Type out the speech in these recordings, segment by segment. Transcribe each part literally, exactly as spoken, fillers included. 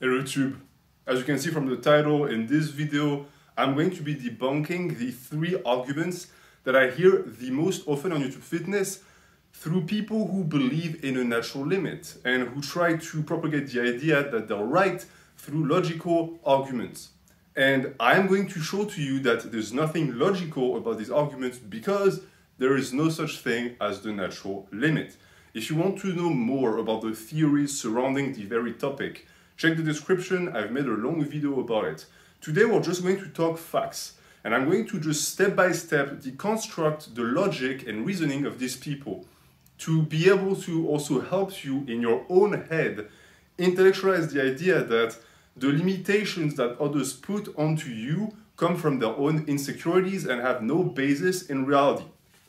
Hello YouTube. As you can see from the title, in this video, I'm going to be debunking the three arguments that I hear the most often on YouTube Fitness through people who believe in a natural limit and who try to propagate the idea that they're right through logical arguments. And I'm going to show to you that there's nothing logical about these arguments because there is no such thing as the natural limit. If you want to know more about the theories surrounding the very topic, check the description. I've made a long video about it. Today we're just going to talk facts, and I'm going to just step by step deconstruct the logic and reasoning of these people to be able to also help you in your own head intellectualize the idea that the limitations that others put onto you come from their own insecurities and have no basis in reality.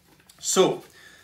So,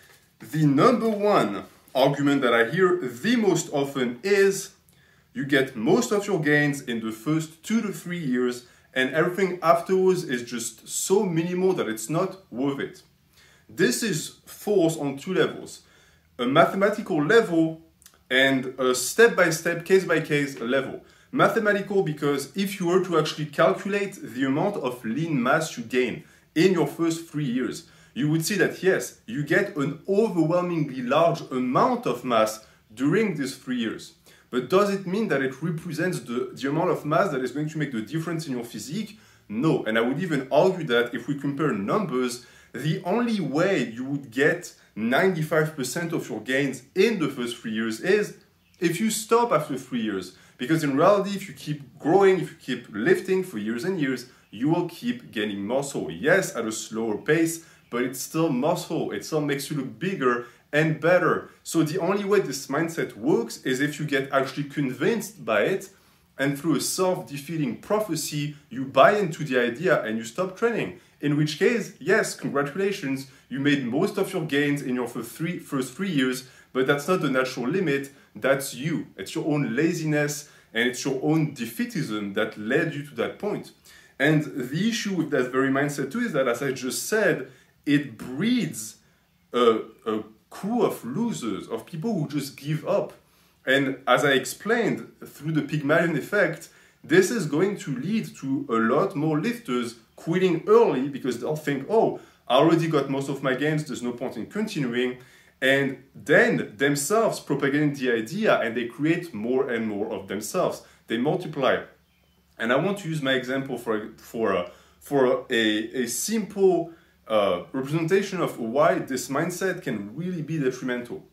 the number one argument that I hear the most often is you get most of your gains in the first two to three years and everything afterwards is just so minimal that it's not worth it. This is false on two levels, a mathematical level and a step-by-step, case-by-case level. Mathematical because if you were to actually calculate the amount of lean mass you gain in your first three years, you would see that yes, you get an overwhelmingly large amount of mass during these three years. But does it mean that it represents the, the amount of mass that is going to make the difference in your physique? No, and I would even argue that if we compare numbers, the only way you would get ninety-five percent of your gains in the first three years is if you stop after three years. Because in reality, if you keep growing, if you keep lifting for years and years, you will keep gaining muscle. Yes, at a slower pace, but it's still muscle. It still makes you look bigger and better. So the only way this mindset works is if you get actually convinced by it, and through a self-defeating prophecy, you buy into the idea and you stop training. In which case, yes, congratulations, you made most of your gains in your first three, first three years, but that's not the natural limit, that's you. It's your own laziness and it's your own defeatism that led you to that point. And the issue with that very mindset too is that, as I just said, it breeds a, a crew of losers, of people who just give up. And as I explained, through the Pygmalion effect, this is going to lead to a lot more lifters quitting early because they'll think, oh, I already got most of my gains, there's no point in continuing. And then themselves propagating the idea and they create more and more of themselves. They multiply. And I want to use my example for, for, uh, for a, a simple uh, representation of why this mindset can really be detrimental.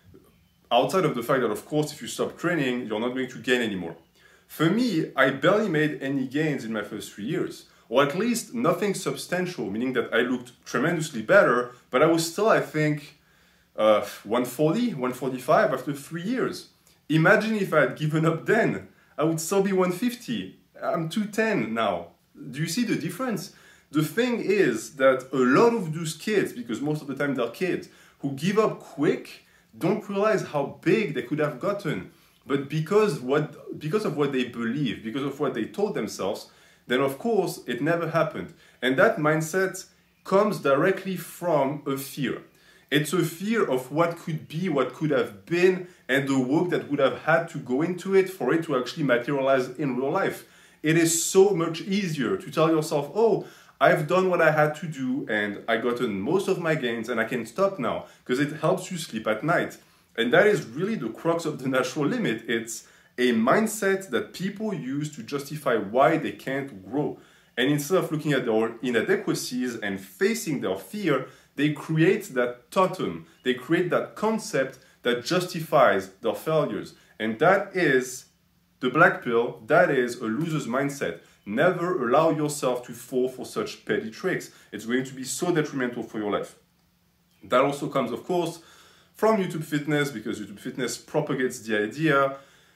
Outside of the fact that, of course, if you stop training, you're not going to gain anymore. For me, I barely made any gains in my first three years. Or at least nothing substantial, meaning that I looked tremendously better, but I was still, I think, uh, one forty, one forty-five after three years. Imagine if I had given up then. I would still be one fifty. I'm two ten now. Do you see the difference? The thing is that a lot of those kids, because most of the time they're kids, who give up quick, don't realize how big they could have gotten. But because, what, because of what they believe, because of what they told themselves, then of course it never happened. And that mindset comes directly from a fear. It's a fear of what could be, what could have been, and the work that would have had to go into it for it to actually materialize in real life. It is so much easier to tell yourself, oh, I've done what I had to do and I gotten most of my gains and I can stop now, because it helps you sleep at night. And that is really the crux of the natural limit. It's a mindset that people use to justify why they can't grow. And instead of looking at their inadequacies and facing their fear, they create that totem. They create that concept that justifies their failures. And that is the black pill. That is a loser's mindset. Never allow yourself to fall for such petty tricks. It's going to be so detrimental for your life. That also comes, of course, from YouTube Fitness, because YouTube Fitness propagates the idea.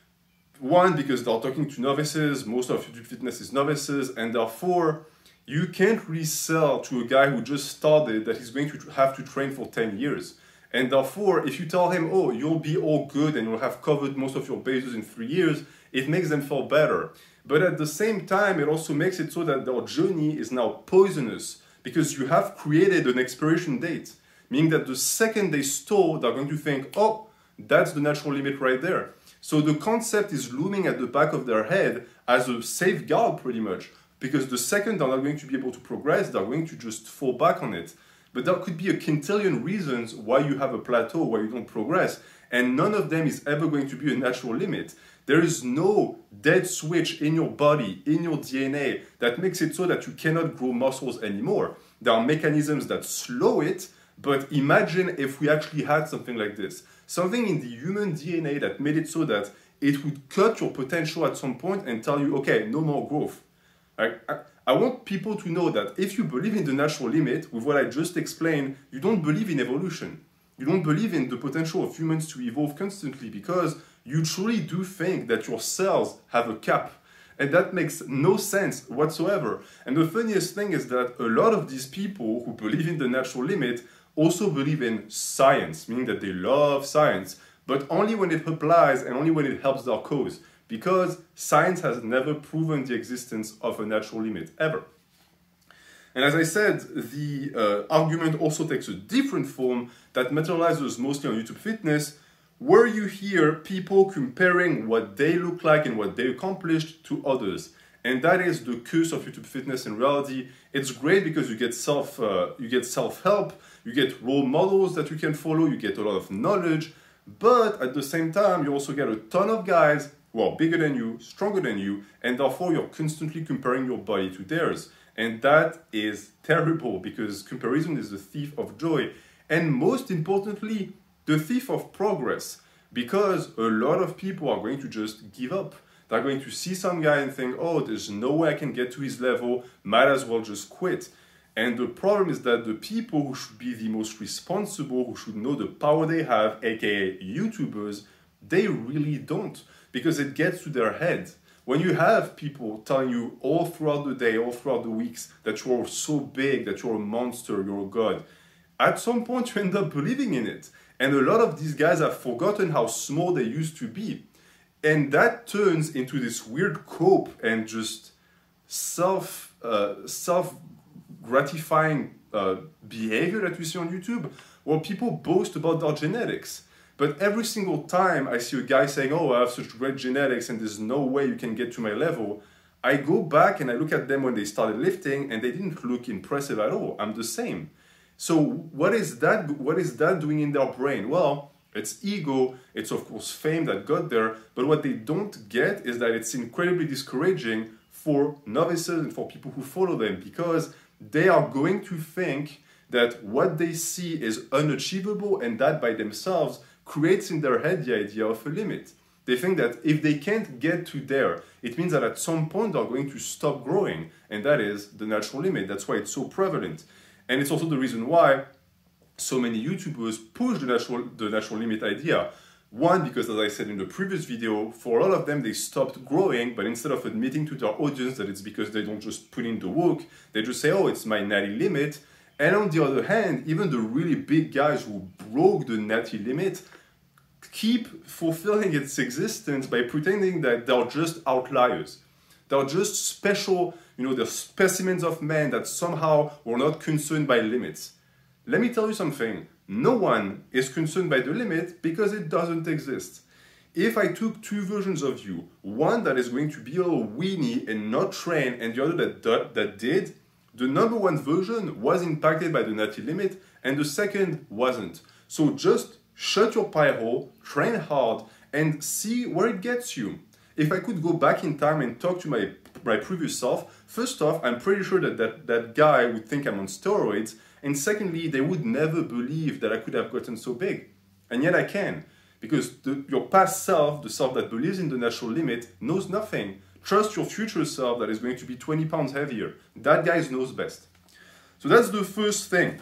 One, because they're talking to novices. Most of YouTube Fitness is novices, and therefore you can't really sell to a guy who just started that he's going to have to train for ten years. And therefore, if you tell him, oh, you'll be all good and you'll have covered most of your bases in three years, it makes them feel better. But at the same time, it also makes it so that their journey is now poisonous because you have created an expiration date, meaning that the second they stall, they're going to think, oh, that's the natural limit right there. So the concept is looming at the back of their head as a safeguard pretty much, because the second they're not going to be able to progress, they're going to just fall back on it. But there could be a quintillion reasons why you have a plateau, why you don't progress, and none of them is ever going to be a natural limit. There is no dead switch in your body, in your D N A, that makes it so that you cannot grow muscles anymore. There are mechanisms that slow it, but imagine if we actually had something like this. Something in the human D N A that made it so that it would cut your potential at some point and tell you, okay, no more growth. I, I, I want people to know that if you believe in the natural limit, with what I just explained, you don't believe in evolution. You don't believe in the potential of humans to evolve constantly, because you truly do think that your cells have a cap. And that makes no sense whatsoever. And the funniest thing is that a lot of these people who believe in the natural limit also believe in science, meaning that they love science, but only when it applies and only when it helps their cause, because science has never proven the existence of a natural limit, ever. And as I said, the uh, argument also takes a different form that materializes mostly on YouTube Fitness, where you hear people comparing what they look like and what they accomplished to others. And that is the curse of YouTube Fitness in reality. It's great because you get self, uh, you get self-help, you get role models that you can follow, you get a lot of knowledge, but at the same time, you also get a ton of guys who are bigger than you, stronger than you, and therefore you're constantly comparing your body to theirs. And that is terrible, because comparison is the thief of joy. And most importantly, the thief of progress, because a lot of people are going to just give up. They're going to see some guy and think, oh, there's no way I can get to his level, might as well just quit. And the problem is that the people who should be the most responsible, who should know the power they have, aka YouTubers, they really don't, because it gets to their head. When you have people telling you all throughout the day, all throughout the weeks, that you're so big, that you're a monster, you're a god, at some point you end up believing in it. And a lot of these guys have forgotten how small they used to be. And that turns into this weird cope and just self, uh, self-gratifying uh, behavior that we see on YouTube, where people boast about their genetics. But every single time I see a guy saying, oh, I have such great genetics and there's no way you can get to my level, I go back and I look at them when they started lifting and they didn't look impressive at all. I'm the same. So what is that, what is that doing in their brain? Well, it's ego, it's of course fame that got there, but what they don't get is that it's incredibly discouraging for novices and for people who follow them, because they are going to think that what they see is unachievable, and that by themselves creates in their head the idea of a limit. They think that if they can't get to there, it means that at some point they're going to stop growing, and that is the natural limit. That's why it's so prevalent. And it's also the reason why so many YouTubers push the natural, the natural limit idea. One, because as I said in the previous video, for a lot of them, they stopped growing, but instead of admitting to their audience that it's because they don't just put in the work, they just say, oh, it's my natty limit. And on the other hand, even the really big guys who broke the natty limit keep fulfilling its existence by pretending that they're just outliers. They're just special, you know, they're specimens of men that somehow were not concerned by limits. Let me tell you something. No one is concerned by the limit because it doesn't exist. If I took two versions of you, one that is going to be a little weenie and not train, and the other that, that, that did, the number one version was impacted by the natty limit and the second wasn't. So just shut your pie hole, train hard, and see where it gets you. If I could go back in time and talk to my, my previous self, first off, I'm pretty sure that, that that guy would think I'm on steroids, and secondly, they would never believe that I could have gotten so big. And yet I can, because the, your past self, the self that believes in the natural limit, knows nothing. Trust your future self that is going to be twenty pounds heavier. That guy knows best. So that's the first thing.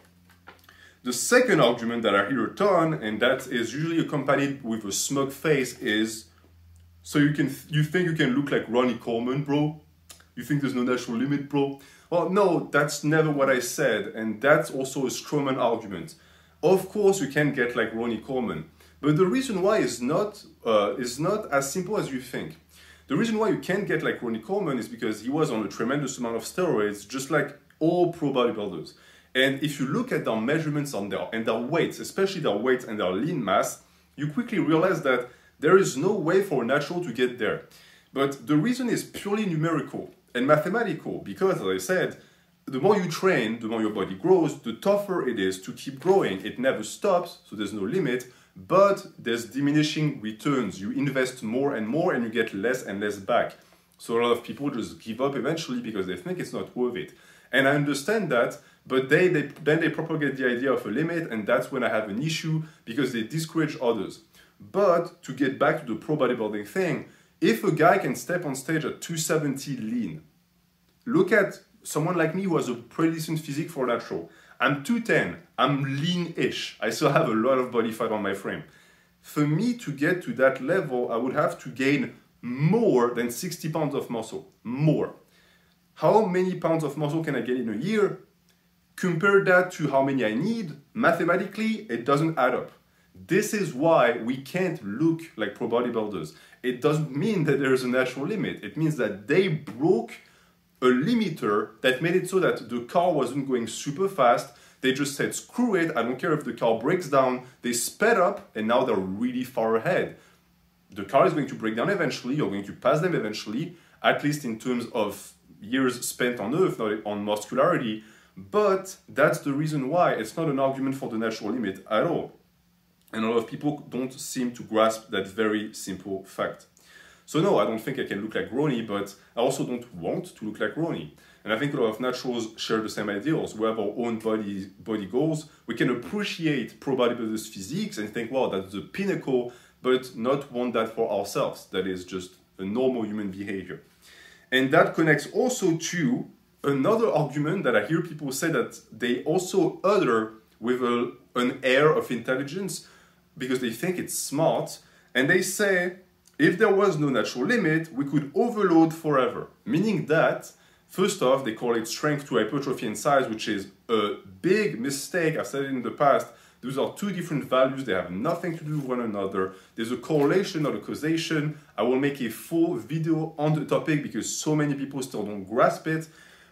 The second argument that I hear a ton, and that is usually accompanied with a smug face, is, so you can you think you can look like Ronnie Coleman, bro? You think there's no natural limit, bro? Well, no, that's never what I said, and that's also a strawman argument. Of course you can get like Ronnie Coleman, but the reason why is not, uh, is not as simple as you think. The reason why you can't get like Ronnie Coleman is because he was on a tremendous amount of steroids, just like all pro bodybuilders. And if you look at their measurements on their, and their weights, especially their weights and their lean mass, you quickly realize that There is no way for a natural to get there. But the reason is purely numerical and mathematical, because, as I said, the more you train, the more your body grows, the tougher it is to keep growing. It never stops, so there's no limit, but there's diminishing returns. You invest more and more and you get less and less back. So a lot of people just give up eventually because they think it's not worth it. And I understand that, but they, they, then they propagate the idea of a limit, and that's when I have an issue because they discourage others. But to get back to the pro bodybuilding thing, if a guy can step on stage at two seventy lean, look at someone like me who has a pretty decent physique for natural. I'm two ten, I'm lean-ish. I still have a lot of body fat on my frame. For me to get to that level, I would have to gain more than sixty pounds of muscle, more. How many pounds of muscle can I get in a year? Compare that to how many I need. Mathematically, it doesn't add up. This is why we can't look like pro bodybuilders. It doesn't mean that there's a natural limit. It means that they broke a limiter that made it so that the car wasn't going super fast. They just said, screw it, I don't care if the car breaks down. They sped up and now they're really far ahead. The car is going to break down eventually. You're going to pass them eventually, at least in terms of years spent on Earth, not on muscularity. But that's the reason why it's not an argument for the natural limit at all. And a lot of people don't seem to grasp that very simple fact. So no, I don't think I can look like Ronnie, but I also don't want to look like Ronnie. And I think a lot of naturals share the same ideals. We have our own body, body goals. We can appreciate pro bodybuilders' physiques and think, wow, that's the pinnacle, but not want that for ourselves. That is just a normal human behavior. And that connects also to another argument that I hear people say that they also utter with a, an air of intelligence because they think it's smart. And they say, if there was no natural limit, we could overload forever. Meaning that, first off, they call it strength to hypertrophy and size, which is a big mistake. I've said it in the past. Those are two different values. They have nothing to do with one another. There's a correlation, not a causation. I will make a full video on the topic because so many people still don't grasp it.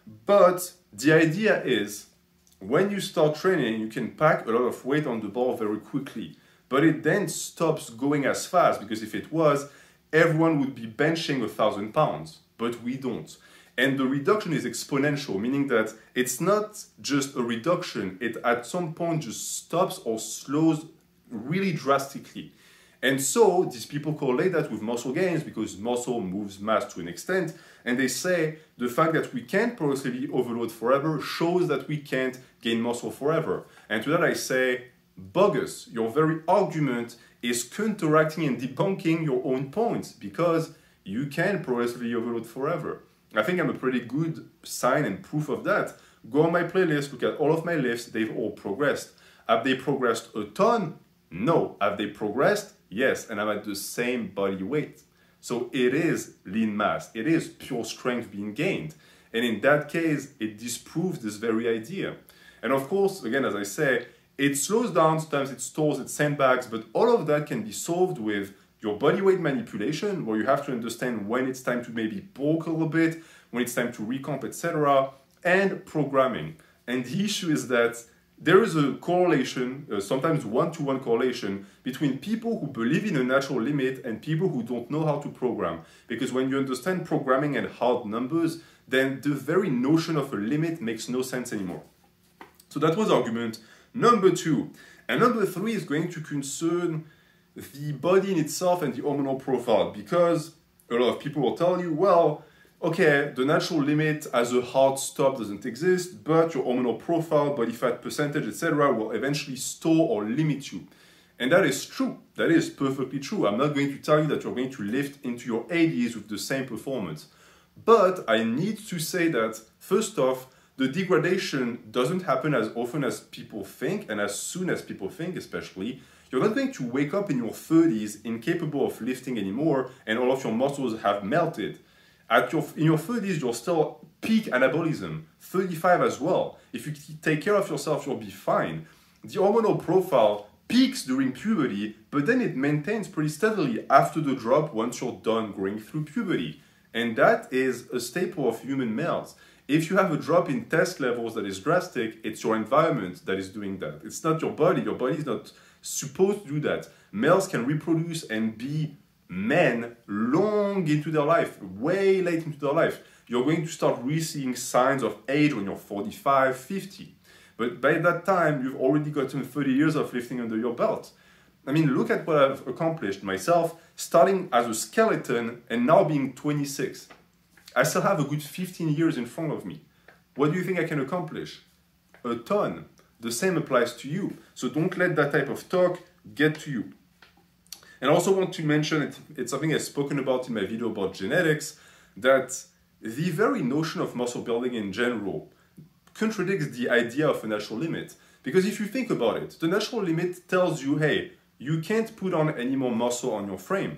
But the idea is, when you start training, you can pack a lot of weight on the bar very quickly. But it then stops going as fast, because if it was, everyone would be benching a thousand pounds, but we don't. And the reduction is exponential, meaning that it's not just a reduction, it at some point just stops or slows really drastically. And so these people correlate that with muscle gains because muscle moves mass to an extent, and they say the fact that we can't progressively overload forever shows that we can't gain muscle forever. And to that I say, bogus. Your very argument is counteracting and debunking your own points because you can progressively overload forever. I think I'm a pretty good sign and proof of that. Go on my playlist, look at all of my lifts, they've all progressed. Have they progressed a ton? No. Have they progressed? Yes, and I'm at the same body weight. So it is lean mass, it is pure strength being gained. And in that case, it disproves this very idea. And of course, again, as I say, it slows down, sometimes it stalls, it sandbags, but all of that can be solved with your body weight manipulation, where you have to understand when it's time to maybe bulk a little bit, when it's time to recomp, et cetera, and programming. And the issue is that there is a correlation, uh, sometimes one-to-one correlation, between people who believe in a natural limit and people who don't know how to program. Because when you understand programming and hard numbers, then the very notion of a limit makes no sense anymore. So that was argument number two. And number three is going to concern the body in itself and the hormonal profile, because a lot of people will tell you, well, okay, the natural limit as a hard stop doesn't exist, but your hormonal profile, body fat percentage, et cetera will eventually store or limit you. And that is true. That is perfectly true. I'm not going to tell you that you're going to lift into your eighties with the same performance. But I need to say that, first off, the degradation doesn't happen as often as people think, and as soon as people think especially. You're not going to wake up in your thirties incapable of lifting anymore and all of your muscles have melted. At your, in your thirties, you're still peak anabolism, thirty-five as well. If you take care of yourself, you'll be fine. The hormonal profile peaks during puberty, but then it maintains pretty steadily after the drop once you're done going through puberty. And that is a staple of human males. If you have a drop in test levels that is drastic, it's your environment that is doing that. It's not your body. Your body is not supposed to do that. Males can reproduce and be men long into their life, way late into their life. You're going to start really seeing signs of age when you're forty-five, fifty. But by that time, you've already gotten thirty years of lifting under your belt. I mean, look at what I've accomplished myself, starting as a skeleton and now being twenty-six. I still have a good fifteen years in front of me. What do you think I can accomplish? A ton. The same applies to you. So don't let that type of talk get to you. And I also want to mention, it, it's something I've spoken about in my video about genetics, that the very notion of muscle building in general contradicts the idea of a natural limit. Because if you think about it, the natural limit tells you, hey, you can't put on any more muscle on your frame.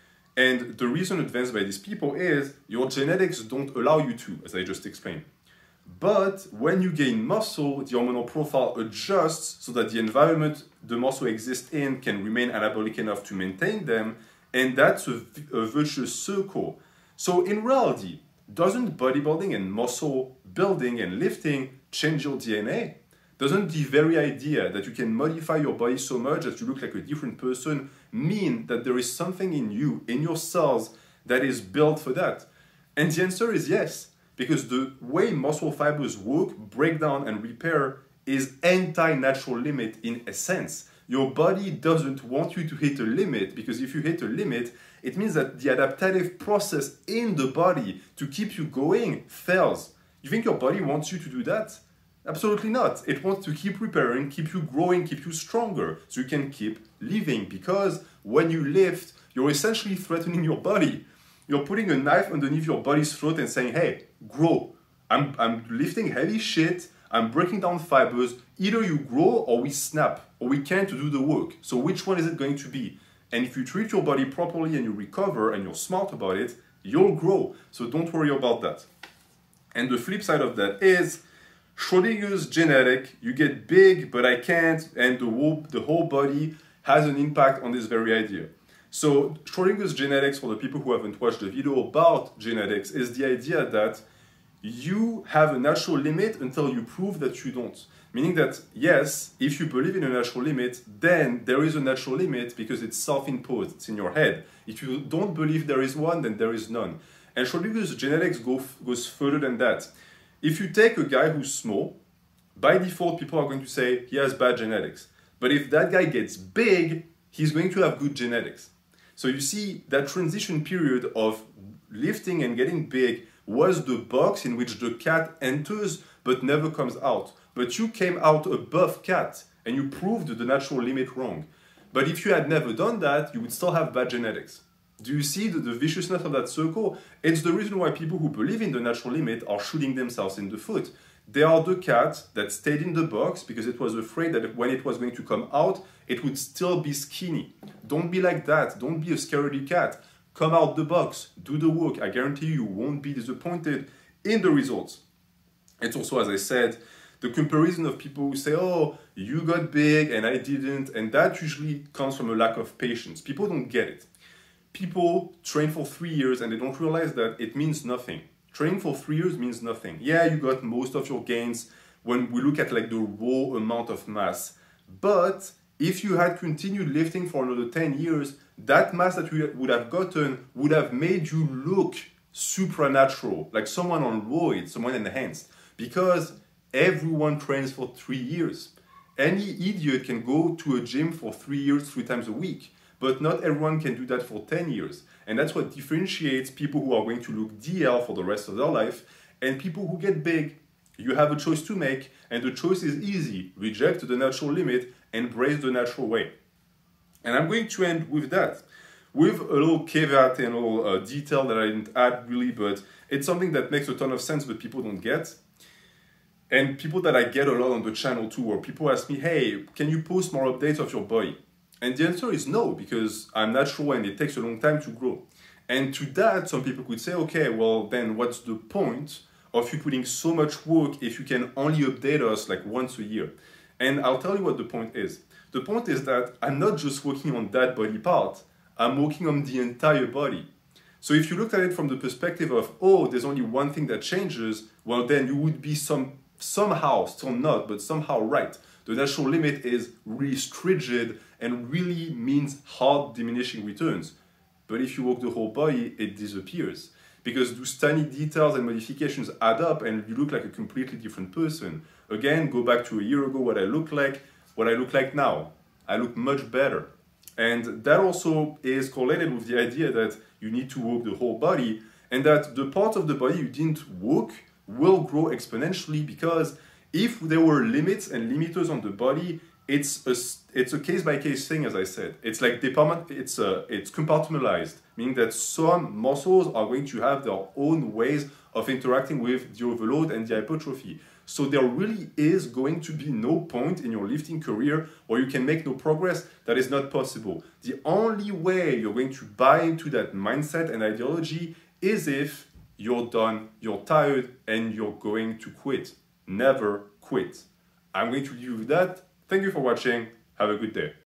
And the reason advanced by these people is your genetics don't allow you to, as I just explained. But when you gain muscle, the hormonal profile adjusts so that the environment the muscle exists in can remain anabolic enough to maintain them, and that's a, a virtuous circle. So in reality, doesn't bodybuilding and muscle building and lifting change your D N A? Doesn't the very idea that you can modify your body so much that you look like a different person mean that there is something in you, in your cells, that is built for that? And the answer is yes, because the way muscle fibers work, break down, and repair is anti-natural limit in essence. Your body doesn't want you to hit a limit, because if you hit a limit, it means that the adaptive process in the body to keep you going fails. You think your body wants you to do that? Absolutely not. It wants to keep repairing, keep you growing, keep you stronger, so you can keep living. Because when you lift, you're essentially threatening your body. You're putting a knife underneath your body's throat and saying, hey, grow. I'm, I'm lifting heavy shit. I'm breaking down fibers. Either you grow or we snap, or we can't do the work. So which one is it going to be? And if you treat your body properly and you recover and you're smart about it, you'll grow. So don't worry about that. And the flip side of that is Schrodinger's genetic. You get big, but I can't, and the whole, the whole body has an impact on this very idea. So Schrodinger's genetics, for the people who haven't watched the video about genetics, is the idea that you have a natural limit until you prove that you don't. Meaning that, yes, if you believe in a natural limit, then there is a natural limit because it's self-imposed, it's in your head. If you don't believe there is one, then there is none. And Schrodinger's genetics go, goes further than that. If you take a guy who's small, by default, people are going to say he has bad genetics. But if that guy gets big, he's going to have good genetics. So you see, that transition period of lifting and getting big was the box in which the cat enters but never comes out. But you came out above cat and you proved the natural limit wrong. But if you had never done that, you would still have bad genetics. Do you see the, the viciousness of that circle? It's the reason why people who believe in the natural limit are shooting themselves in the foot. They are the cat that stayed in the box because it was afraid that when it was going to come out, it would still be skinny. Don't be like that. Don't be a scaredy cat. Come out the box. Do the work. I guarantee you, you won't be disappointed in the results. It's also, as I said, the comparison of people who say, oh, you got big and I didn't. And that usually comes from a lack of patience. People don't get it. People train for three years and they don't realize that it means nothing. Training for three years means nothing. Yeah, you got most of your gains when we look at like the raw amount of mass. But if you had continued lifting for another ten years, that mass that you would have gotten would have made you look supernatural, like someone on roids, someone enhanced. Because everyone trains for three years. Any idiot can go to a gym for three years, three times a week. But not everyone can do that for ten years. And that's what differentiates people who are going to look D L for the rest of their life and people who get big. You have a choice to make, and the choice is easy. Reject the natural limit, embrace the natural way. And I'm going to end with that, with a little caveat and a little uh, detail that I didn't add really, but it's something that makes a ton of sense but people don't get. And people that I get a lot on the channel too, where people ask me, hey, can you post more updates of your body? And the answer is no, because I'm natural and it takes a long time to grow. And to that, some people could say, okay, well, then what's the point of you putting so much work if you can only update us like once a year? And I'll tell you what the point is. The point is that I'm not just working on that body part, I'm working on the entire body. So if you looked at it from the perspective of, oh, there's only one thing that changes, well, then you would be some somehow, still not, but somehow right. The natural limit is really stringent and really means hard diminishing returns. But if you work the whole body, it disappears. Because those tiny details and modifications add up and you look like a completely different person. Again, go back to a year ago, what I look like, what I look like now. I look much better. And that also is correlated with the idea that you need to work the whole body and that the part of the body you didn't work will grow exponentially, because if there were limits and limiters on the body, it's a, it's a case-by-case thing, as I said. It's like department, it's, a, it's compartmentalized, meaning that some muscles are going to have their own ways of interacting with the overload and the hypertrophy. So there really is going to be no point in your lifting career where you can make no progress. That is not possible. The only way you're going to buy into that mindset and ideology is if you're done, you're tired, and you're going to quit. Never quit. I'm going to leave you with that. Thank you for watching. Have a good day.